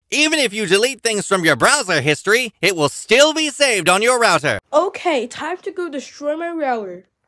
Even if you delete things from your browser history, it will still be saved on your router. Okay, time to go destroy my router.